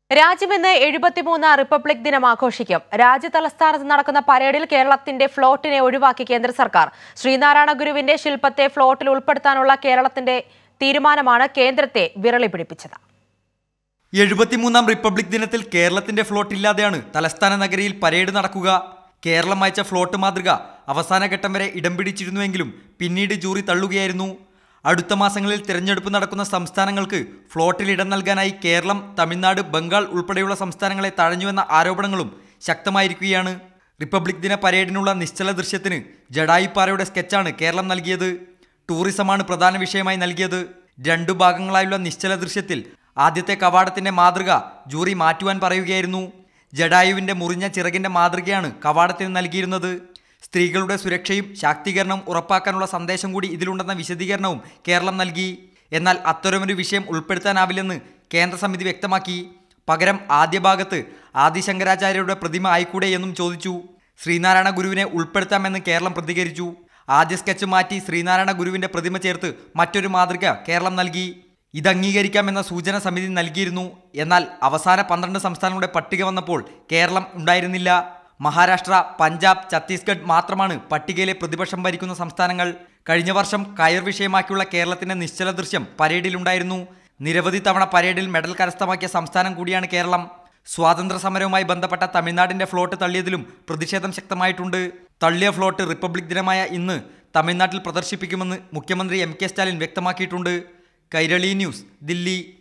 രാജ്യമെന്ന് 73 republic ദിനം ആഘോഷിക്കും. രാജ്യതലസ്ഥാനത്ത് നടക്കുന്ന പരേഡിൽ കേരളത്തിന്റെ ഫ്ലോട്ടിനെ ഒഴിവാക്കി കേന്ദ്ര സർക്കാർ. ശ്രീനാരായണ ഗുരുവിന്റെ ശില്പത്തെ ഫ്ലോട്ടിൽ ഉൾപ്പെടുത്താനുള്ള കേരളത്തിന്റെ തീരുമാനമാണ് കേന്ദ്രത്തെ വിരളി പിടിപ്പിച്ചത്. 73 റിപ്പബ്ലിക് ദിനത്തിൽ കേരളത്തിന്റെ ഫ്ലോട്ട് ഇല്ലാതെയാണ് തലസ്ഥാന നഗരിയിൽ പരേഡ് നടക്കുക. കേരളം അയച്ച ഫ്ലോട്ട് മാതൃക അവസാന ഘട്ടം വരെ ഇടം പിടിച്ചിരുന്നുവെങ്കിലും പിന്നീട് ജൂറി തള്ളുകയായിരുന്നു. അടുത്ത മാസങ്ങളിൽ തിരഞ്ഞെടുപ്പ് നടക്കുന്ന സംസ്ഥാനങ്ങൾക്ക് ഫ്ലോട്ടിൽ ഇടം നൽകാനായി കേരളം, തമിഴ്നാട്, ബംഗാൾ ഉൾപ്പെടെയുള്ള സംസ്ഥാനങ്ങളെ തഴഞ്ഞുവെന്ന ആരോപണങ്ങളും ശക്തമായിരിക്കുകയാണ്. റിപ്പബ്ലിക് ദിന പരേഡിനുള്ള നിശ്ചല ദൃശ്യത്തിന് ജഡായിപ്പാറയുടെ സ്കെച്ചാണ് കേരളം നൽകിയത്. ടൂറിസമാണ് പ്രധാന വിഷയമായി നൽകിയത്. 2 ഭാഗങ്ങളായുള്ള നിശ്ചല ദൃശ്യത്തിൽ ആദ്യത്തെ കവാടത്തിന്റെ മാതൃക ജൂറി മാറ്റുവാൻ പറയുകയായിരുന്നു. ജഡായുവിന്റെ മുറിഞ്ഞ ചിറകിന്റെ മാതൃകയാണ് കവാടത്തിന് നൽകിയിരുന്നത്. സ്ത്രീകളുടെ സുരക്ഷയും ശാക്തീകരണവും ഉറപ്പാക്കാനുള്ള സന്ദേശം കൂടി ഇതിലുണ്ടെന്ന വിശദീകരണവും കേരളം നൽകി. എന്നാൽ അത്തരമൊരു വിഷയം ഉൾപ്പെടുത്താനാവില്ലെന്ന് കേന്ദ്ര സമിതി വ്യക്തമാക്കി. പകരം ആദ്യ ഭാഗത്ത് ആദിശങ്കരാചാര്യരുടെ പ്രതിമ ആയിക്കൂടെ എന്നും ചോദിച്ചു. ശ്രീനാരായണ ഗുരുവിനെ ഉൾപ്പെടുത്താമെന്ന് കേരളം പ്രതികരിച്ചു. ആദ്യ സ്കെച്ച് മാറ്റി ശ്രീനാരായണ ഗുരുവിന്റെ പ്രതിമ ചേർത്ത് മറ്റൊരു മാതൃക കേരളം നൽകി. ഇത് അംഗീകരിക്കാമെന്ന സൂചന സമിതി നൽകിയിരുന്നു. എന്നാൽ അവസാന 12 സംസ്ഥാനങ്ങളുടെ പട്ടിക വന്നപ്പോൾ കേരളം ഉണ്ടായിരുന്നില്ല. മഹാരാഷ്ട്ര, പഞ്ചാബ്, ഛത്തീസ്ഗഡ് മാത്രമാണ് പട്ടികയിലെ പ്രതിപക്ഷം ഭരിക്കുന്ന സംസ്ഥാനങ്ങൾ. കഴിഞ്ഞ വർഷം കയർ വിഷയമാക്കിയുള്ള കേരളത്തിന്റെ നിശ്ചല ദൃശ്യം പരേഡിലുണ്ടായിരുന്നു. നിരവധി തവണ പരേഡിൽ മെഡൽ കരസ്ഥമാക്കിയ സംസ്ഥാനം കൂടിയാണ് കേരളം. സ്വാതന്ത്ര്യ സമരവുമായി ബന്ധപ്പെട്ട തമിഴ്നാടിന്റെ ഫ്ലോട്ട് തള്ളിയതിലും പ്രതിഷേധം ശക്തമായിട്ടുണ്ട്. തള്ളിയ ഫ്ലോട്ട് റിപ്പബ്ലിക് ദിനമായ ഇന്ന് തമിഴ്നാട്ടിൽ പ്രദർശിപ്പിക്കുമെന്ന് മുഖ്യമന്ത്രി MK സ്റ്റാലിൻ വ്യക്തമാക്കിയിട്ടുണ്ട്. കൈരളി ന്യൂസ്, ദില്ലി.